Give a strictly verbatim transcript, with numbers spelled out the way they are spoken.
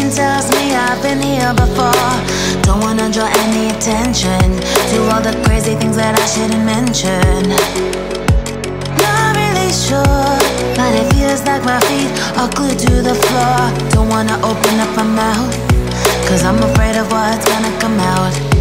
brain tells me I've been here before. Don't wanna draw any attention to all the crazy things that I shouldn't mention. Not really sure, but it feels like my feet are glued to the floor. Don't wanna open up my mouth, cause I'm afraid of what's gonna come out.